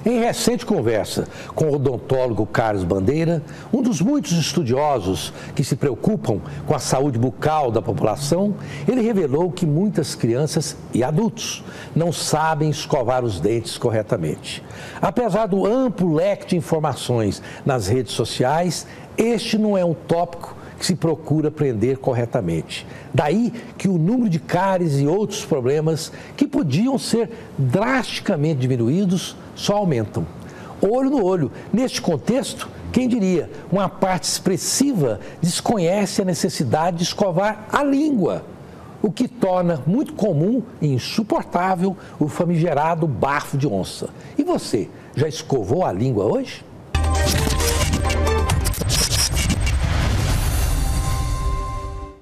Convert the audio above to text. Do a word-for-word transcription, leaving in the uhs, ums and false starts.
Em recente conversa com o odontólogo Carlos Bandeira, um dos muitos estudiosos que se preocupam com a saúde bucal da população, ele revelou que muitas crianças e adultos não sabem escovar os dentes corretamente. Apesar do amplo leque de informações nas redes sociais, este não é um tópico que se procura aprender corretamente. Daí que o número de cáries e outros problemas que podiam ser drasticamente diminuídos só aumentam. Olho no olho. Neste contexto, quem diria, uma parte expressiva desconhece a necessidade de escovar a língua, o que torna muito comum e insuportável o famigerado bafo de onça. E você, já escovou a língua hoje?